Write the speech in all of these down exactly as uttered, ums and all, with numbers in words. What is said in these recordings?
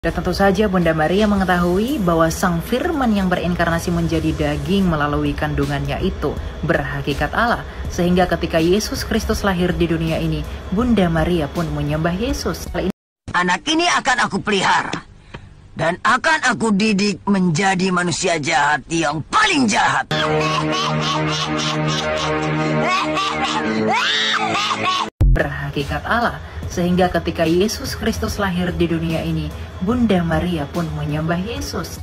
Dan tentu saja Bunda Maria mengetahui bahwa Sang Firman yang berinkarnasi menjadi daging melalui kandungannya itu berhakikat Allah. Sehingga ketika Yesus Kristus lahir di dunia ini, Bunda Maria pun menyembah Yesus. Anak ini akan aku pelihara dan akan aku didik menjadi manusia jahat yang paling jahat. Berhakikat Allah. Sehingga ketika Yesus Kristus lahir di dunia ini, Bunda Maria pun menyembah Yesus.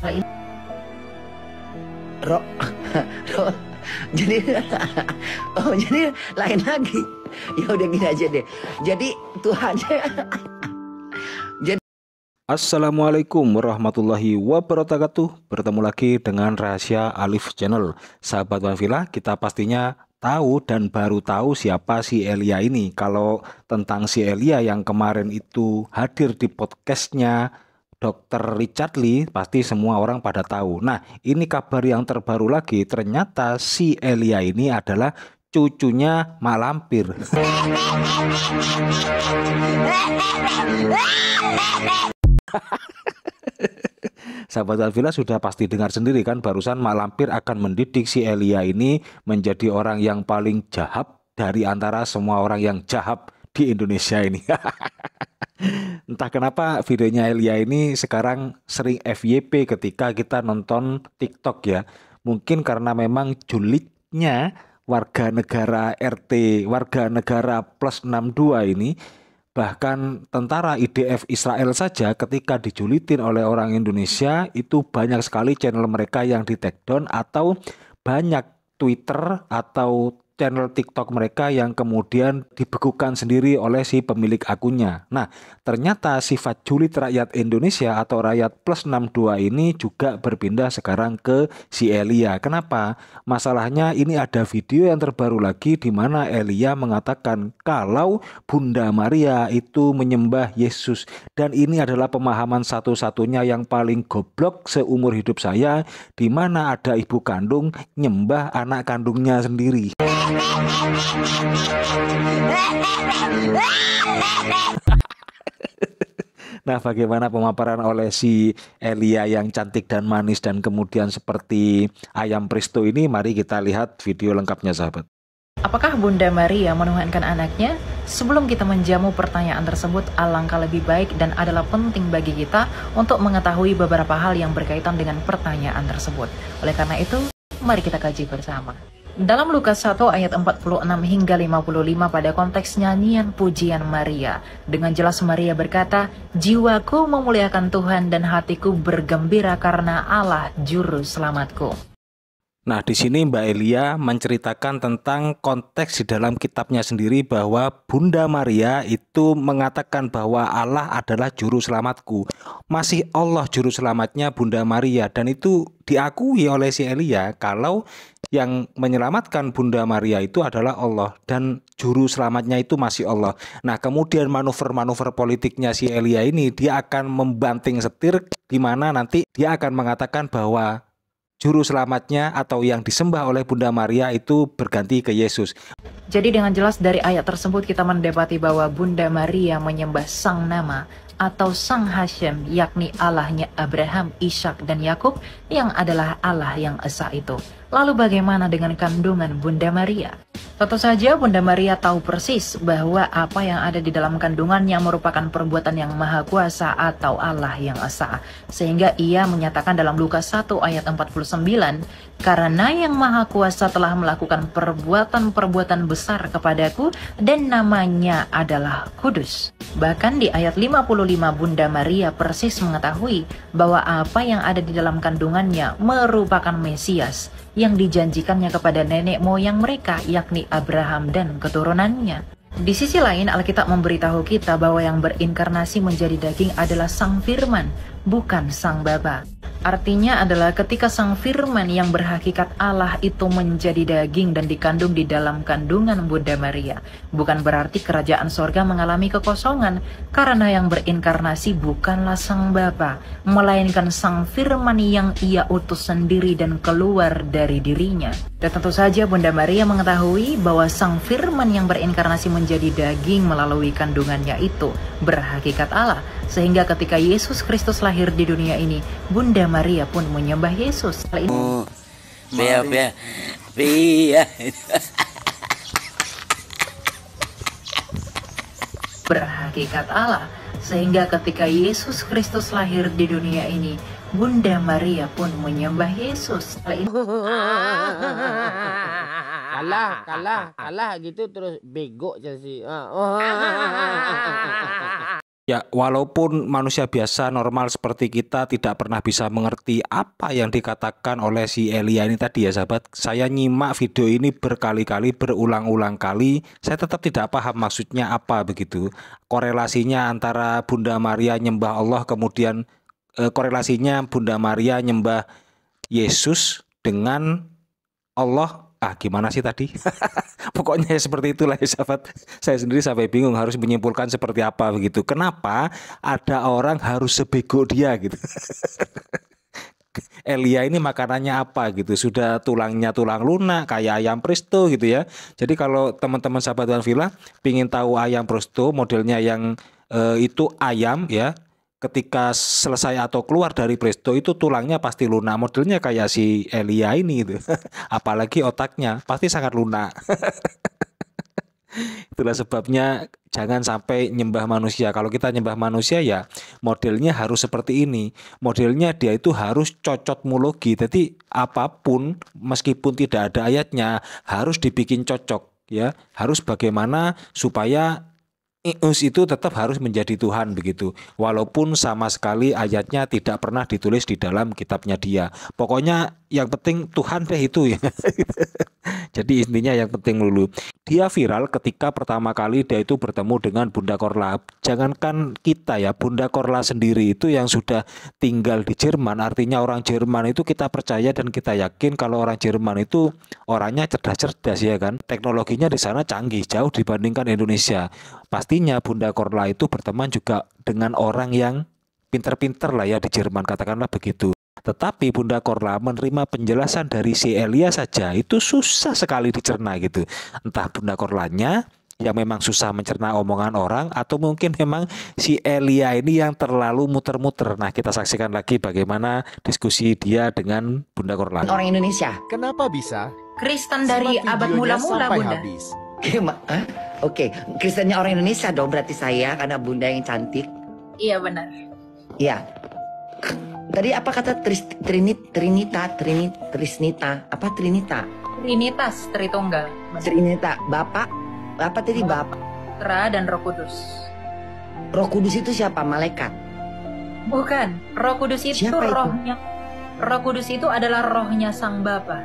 Ro, Ro, jadi, oh jadi lain lagi. Ya udah gini aja deh. Jadi Tuhannya. Jadi. Assalamualaikum warahmatullahi wabarakatuh. Bertemu lagi dengan Rahasia Alif Channel. Sahabat Wanvilla, kita pastinya tahu dan baru tahu siapa si Elia ini. Kalau tentang si Elia yang kemarin itu hadir di podcastnya dokter Richard Lee, pasti semua orang pada tahu. Nah, ini kabar yang terbaru lagi, ternyata si Elia ini adalah cucunya Mak Lampir. Sahabat Wanvilla sudah pasti dengar sendiri kan, barusan Mak Lampir akan mendidik si Elia ini menjadi orang yang paling jahat dari antara semua orang yang jahat di Indonesia ini. Entah kenapa videonya Elia ini sekarang sering F Y P ketika kita nonton TikTok ya. Mungkin karena memang julidnya warga negara R T, warga negara plus enam puluh dua ini. Bahkan tentara I D F Israel saja ketika dijulitin oleh orang Indonesia itu banyak sekali channel mereka yang di take down, atau banyak Twitter atau channel TikTok mereka yang kemudian dibekukan sendiri oleh si pemilik akunnya. Nah, ternyata sifat julid rakyat Indonesia atau rakyat plus enam puluh dua ini juga berpindah sekarang ke si Elia. Kenapa? Masalahnya ini ada video yang terbaru lagi di mana Elia mengatakan kalau Bunda Maria itu menyembah Yesus. Dan ini adalah pemahaman satu-satunya yang paling goblok seumur hidup saya, di mana ada ibu kandung nyembah anak kandungnya sendiri. Nah, bagaimana pemaparan oleh si Elia yang cantik dan manis dan kemudian seperti ayam presto ini? Mari kita lihat video lengkapnya, sahabat. Apakah Bunda Maria menuhankan anaknya? Sebelum kita menjamu pertanyaan tersebut, alangkah lebih baik dan adalah penting bagi kita untuk mengetahui beberapa hal yang berkaitan dengan pertanyaan tersebut. Oleh karena itu, mari kita kaji bersama. Dalam Lukas satu ayat empat puluh enam hingga lima puluh lima pada konteks nyanyian pujian Maria, dengan jelas Maria berkata, "Jiwaku memuliakan Tuhan dan hatiku bergembira karena Allah juru selamatku." Nah, di sini Mbak Elia menceritakan tentang konteks di dalam kitabnya sendiri bahwa Bunda Maria itu mengatakan bahwa Allah adalah juru selamatku. Masih Allah juru selamatnya Bunda Maria, dan itu diakui oleh si Elia kalau yang menyelamatkan Bunda Maria itu adalah Allah dan juru selamatnya itu masih Allah. Nah, kemudian manuver-manuver politiknya si Elia ini dia akan membanting setir, di mana nanti dia akan mengatakan bahwa juru selamatnya atau yang disembah oleh Bunda Maria itu berganti ke Yesus. Jadi dengan jelas dari ayat tersebut kita mendapati bahwa Bunda Maria menyembah Sang Nama atau Sang Hashem, yakni Allahnya Abraham, Ishak, dan Yakub yang adalah Allah yang esa itu. Lalu bagaimana dengan kandungan Bunda Maria? Tentu saja Bunda Maria tahu persis bahwa apa yang ada di dalam kandungannya merupakan perbuatan yang maha kuasa atau Allah yang esa. Sehingga ia menyatakan dalam Lukas satu ayat empat puluh sembilan, "Karena yang maha kuasa telah melakukan perbuatan-perbuatan besar kepadaku dan namanya adalah kudus." Bahkan di ayat lima puluh lima Bunda Maria persis mengetahui bahwa apa yang ada di dalam kandungannya merupakan Mesias yang dijanjikannya kepada nenek moyang mereka, yakni Abraham dan keturunannya. Di sisi lain, Alkitab memberitahu kita bahwa yang berinkarnasi menjadi daging adalah Sang Firman, bukan Sang Bapa. Artinya adalah ketika Sang Firman yang berhakikat Allah itu menjadi daging dan dikandung di dalam kandungan Bunda Maria, bukan berarti kerajaan sorga mengalami kekosongan, karena yang berinkarnasi bukanlah Sang Bapa, melainkan Sang Firman yang ia utus sendiri dan keluar dari dirinya. Dan tentu saja Bunda Maria mengetahui bahwa Sang Firman yang berinkarnasi menjadi daging melalui kandungannya itu berhakikat Allah, Sehingga ketika Yesus Kristus lahir di dunia ini, Bunda Maria pun menyembah Yesus. Hal ini Bea, bea, bea. berhakikat Allah. Sehingga ketika Yesus Kristus lahir di dunia ini, Bunda Maria pun menyembah Yesus. Hal ini kalah, kalah, kalah gitu terus bego Chelsea. Ya, walaupun manusia biasa normal seperti kita tidak pernah bisa mengerti apa yang dikatakan oleh si Elia ini tadi ya sahabat. Saya nyimak video ini berkali-kali, berulang-ulang kali. Saya tetap tidak paham maksudnya apa begitu. Korelasinya antara Bunda Maria nyembah Allah, kemudian eh, korelasinya Bunda Maria nyembah Yesus dengan Allah. Ah, gimana sih tadi? Pokoknya seperti itulah ya sahabat. Saya sendiri sampai bingung harus menyimpulkan seperti apa begitu. Kenapa ada orang harus sebego dia gitu? Elia ini makanannya apa gitu? Sudah tulangnya tulang lunak kayak ayam presto gitu ya. Jadi kalau teman-teman sahabat Tuhan Villa pingin tahu ayam presto modelnya yang eh, itu ayam ya. Ketika selesai atau keluar dari presto itu tulangnya pasti lunak, modelnya kayak si Elia ini gitu. Apalagi otaknya pasti sangat lunak. Itulah sebabnya jangan sampai nyembah manusia. Kalau kita nyembah manusia ya modelnya harus seperti ini. Modelnya dia itu harus cocokmologi. Jadi apapun meskipun tidak ada ayatnya harus dibikin cocok ya. Harus bagaimana supaya Ius itu tetap harus menjadi Tuhan begitu. Walaupun sama sekali ayatnya tidak pernah ditulis di dalam kitabnya dia. Pokoknya yang penting Tuhan deh itu ya. Jadi intinya yang penting dulu. Dia viral ketika pertama kali dia itu bertemu dengan Bunda Korla. Jangankan kita ya, Bunda Korla sendiri itu yang sudah tinggal di Jerman. Artinya orang Jerman itu kita percaya dan kita yakin kalau orang Jerman itu orangnya cerdas-cerdas ya kan. Teknologinya di sana canggih jauh dibandingkan Indonesia. Pastinya Bunda Korla itu berteman juga dengan orang yang pinter-pinter lah ya di Jerman, katakanlah begitu. Tetapi Bunda Korla menerima penjelasan dari si Elia saja itu susah sekali dicerna gitu. Entah Bunda Korlanya yang memang susah mencerna omongan orang atau mungkin memang si Elia ini yang terlalu muter-muter. Nah, kita saksikan lagi bagaimana diskusi dia dengan Bunda Korla. Orang Indonesia. Kenapa bisa? Kristen dari Simak abad videonya mula-mula sampai Bunda. habis. Gimana? Hah? Oke, Kristennya orang Indonesia dong berarti saya karena Bunda yang cantik. Iya benar. Iya. Tadi apa kata tris, trinit, Trinita, Trinit, Trisnita, apa Trinita? Trinitas Tritunggal. Benar. Trinita, Bapak, apa tadi Bapak? Putra dan Roh Kudus. Roh Kudus itu siapa? Malaikat. Bukan, Roh Kudus itu Siapa itu? rohnya. Roh Kudus itu adalah rohnya Sang Bapa.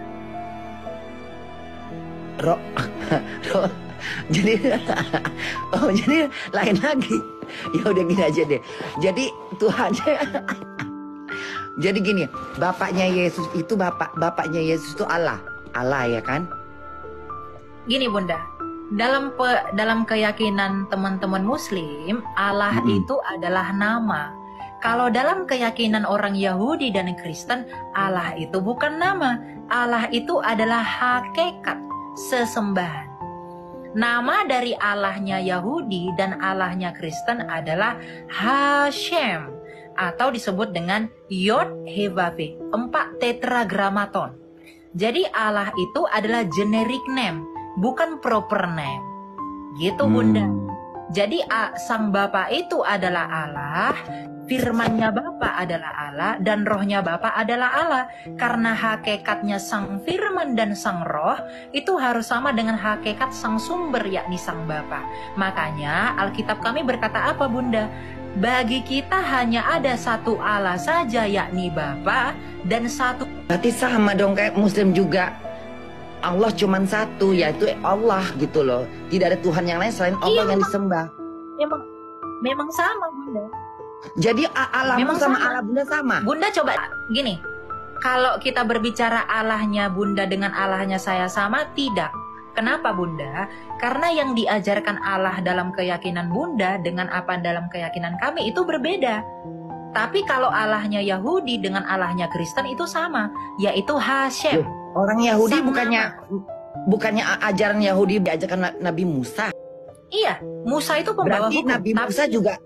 Roh, roh. Jadi, oh jadi lain lagi. Ya udah gini aja deh. Jadi Tuhannya, jadi gini, bapaknya Yesus itu bapak, bapaknya Yesus itu Allah, Allah ya kan? Gini Bunda, dalam pe, dalam keyakinan teman-teman Muslim, Allah Mm-mm. itu adalah nama. Kalau dalam keyakinan orang Yahudi dan Kristen, Allah itu bukan nama. Allah itu adalah hakikat, sesembahan. Nama dari Allahnya Yahudi dan Allahnya Kristen adalah Hashem atau disebut dengan Yod He Vav He, empat tetragrammaton. Jadi Allah itu adalah generic name, bukan proper name. Gitu Bunda. Hmm. Jadi a- Sang Bapa itu adalah Allah, firmannya Bapa adalah Allah, dan rohnya Bapa adalah Allah. Karena hakikatnya Sang Firman dan Sang Roh itu harus sama dengan hakikat Sang Sumber, yakni Sang Bapa. Makanya Alkitab kami berkata apa Bunda? Bagi kita hanya ada satu Allah saja, yakni Bapa, dan satu. Berarti sama dong kayak Muslim juga. Allah cuman satu, yaitu Allah gitu loh. Tidak ada Tuhan yang lain selain Allah Iya, yang memang. disembah. Memang, memang sama Bunda. Jadi a- Allahmu Memang sama sama. Allah Bunda sama. Bunda coba gini, kalau kita berbicara Allahnya Bunda dengan Allahnya saya sama, tidak. Kenapa Bunda? Karena yang diajarkan Allah dalam keyakinan Bunda dengan apa dalam keyakinan kami itu berbeda. Tapi kalau Allahnya Yahudi dengan Allahnya Kristen itu sama, yaitu Hashem. Loh, orang Yahudi Sama. bukannya bukannya a- ajaran Yahudi diajarkan Na- Nabi Musa. Iya, Musa itu pembawa Berarti hukum. Nabi Tapi- Musa juga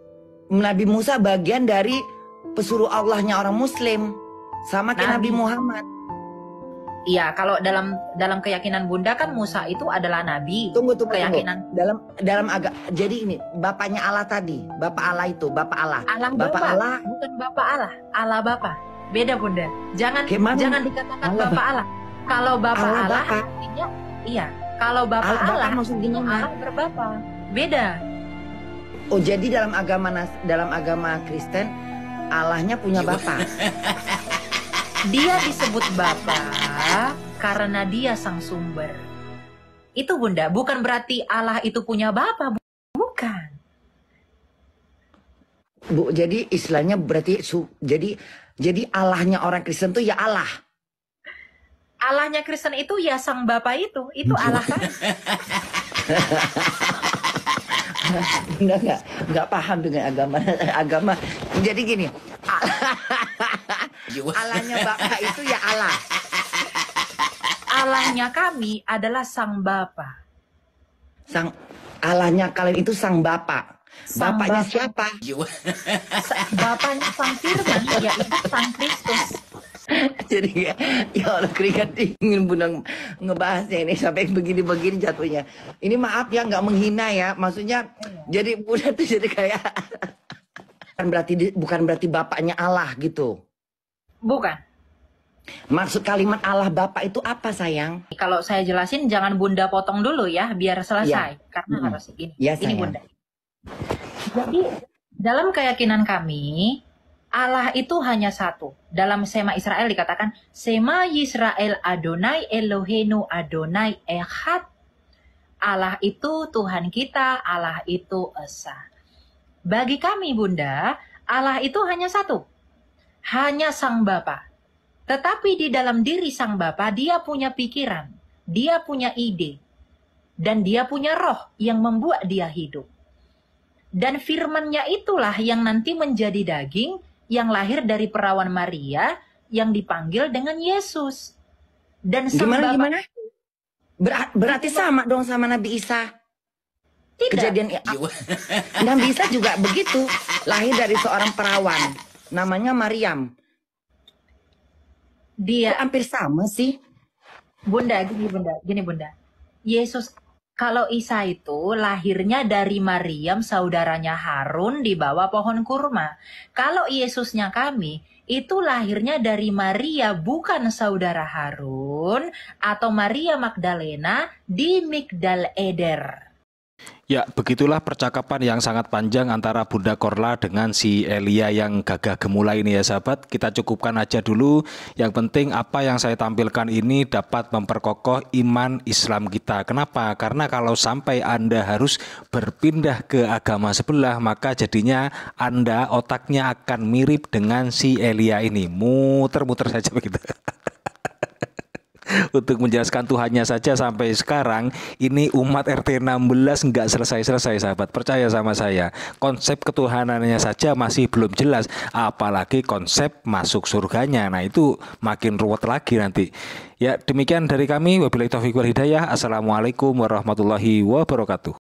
Nabi Musa bagian dari pesuruh Allahnya orang Muslim, sama kayak Nabi Nabi. Muhammad. Iya, kalau dalam dalam keyakinan Bunda kan Musa itu adalah nabi. Tunggu tunggu Keyakinan tunggu. Dalam dalam agak jadi ini bapaknya Allah tadi, bapak Allah itu, bapak Allah. Allah Bapak Bapa, Allah. bukan Bapak Allah, Allah Bapa. Beda Bunda. Jangan Gimana? jangan dikatakan Allah Bapak Allah. Kalau Bapak Allah Allah, Bapa. artinya iya. Kalau Bapak Allah Bapa Allah, maksud itu gimana? Allah berbapa. Beda. Oh jadi dalam agama nas- dalam agama Kristen Allahnya punya bapak. Dia disebut Bapa karena dia sang sumber. Itu Bunda, bukan berarti Allah itu punya Bapa, bu- bukan. Bu, jadi istilahnya berarti su- jadi jadi Allahnya orang Kristen tuh ya Allah. Allahnya Kristen itu ya sang Bapa itu, itu Allah kan. Bunda nggak nggak paham dengan agama agama. Jadi gini, Allahnya bapak itu ya Allah. Allahnya kami adalah sang Bapa. Sang Allahnya kalian itu sang bapak. Sang Bapaknya Bapa. siapa? Sa- Bapaknya sang Firman, yaitu sang Kristus. Jadi ya, ya Allah keringat dingin Bunda ngebahasnya ini sampai begini-begini jatuhnya. Ini maaf ya nggak menghina ya, maksudnya jadi Bunda tuh jadi kayak bukan berarti bukan berarti bapaknya Allah gitu. Bukan. Maksud kalimat Allah Bapa itu apa sayang? Kalau saya jelasin, jangan Bunda potong dulu ya, biar selesai. Karena Mm-mm. harus ini. Ya, ini sayang. Bunda. Jadi dalam keyakinan kami, Allah itu hanya satu. Dalam Sema Israel dikatakan, Sema Yisrael Adonai Eloheinu Adonai Echad. Allah itu Tuhan kita, Allah itu Esa. Bagi kami Bunda, Allah itu hanya satu. Hanya Sang Bapa. Tetapi di dalam diri Sang Bapa, dia punya pikiran, dia punya ide, dan dia punya roh yang membuat dia hidup. Dan firman-Nya itulah yang nanti menjadi daging, yang lahir dari perawan Maria, yang dipanggil dengan Yesus. Dan Sang Gimana Bapa gimana? Berat, berarti sama dong sama Nabi Isa. tidak. Kejadian Nabi Isa juga begitu, lahir dari seorang perawan, namanya Maryam. Dia, Kok hampir sama sih? Bunda, gini Bunda, gini Bunda. Yesus, kalau Isa itu lahirnya dari Maryam, saudaranya Harun di bawah pohon kurma. Kalau Yesusnya kami, itu lahirnya dari Maria, bukan saudara Harun, atau Maria Magdalena di Migdal Eder. Ya, begitulah percakapan yang sangat panjang antara Bunda Korla dengan si Elia yang gagah gemula ini ya sahabat. Kita cukupkan aja dulu. Yang penting apa yang saya tampilkan ini dapat memperkokoh iman Islam kita. Kenapa? Karena kalau sampai Anda harus berpindah ke agama sebelah, maka jadinya Anda otaknya akan mirip dengan si Elia ini. Muter-muter saja begitu. Untuk menjelaskan Tuhannya saja sampai sekarang ini umat R T enam belas nggak selesai-selesai sahabat, percaya sama saya. Konsep ketuhanannya saja masih belum jelas, apalagi konsep masuk surganya. Nah itu makin ruwet lagi nanti. Ya demikian dari kami, wabillahi taufiq wal hidayah. Assalamualaikum warahmatullahi wabarakatuh.